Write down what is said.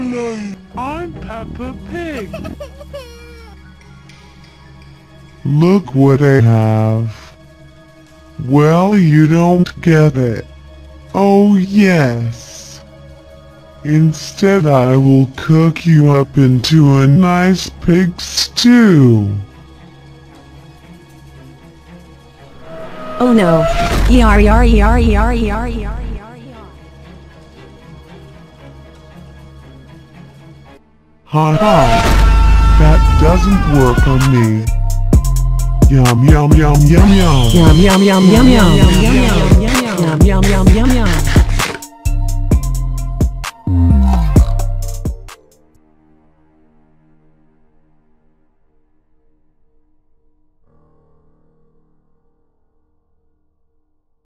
I'm Peppa Pig. Look what I have. Well, you don't get it. Oh yes. Instead I will cook you up into a nice pig stew. Oh no. Yar yar yar yar yar yar. Ha ha. That doesn't work on me. Yum yum yum yum yum. Yum yum yum yum yum.